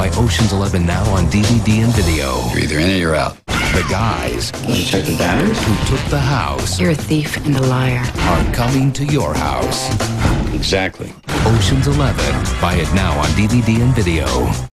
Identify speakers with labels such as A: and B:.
A: by Ocean's 11 now on DVD and video.
B: You're either in it or you're out.
A: The guys
B: Did you check the batteries?
A: who took the house
C: You're a thief and a liar.
A: are coming to your house.
B: Exactly.
A: Ocean's 11. Buy it now on DVD and video.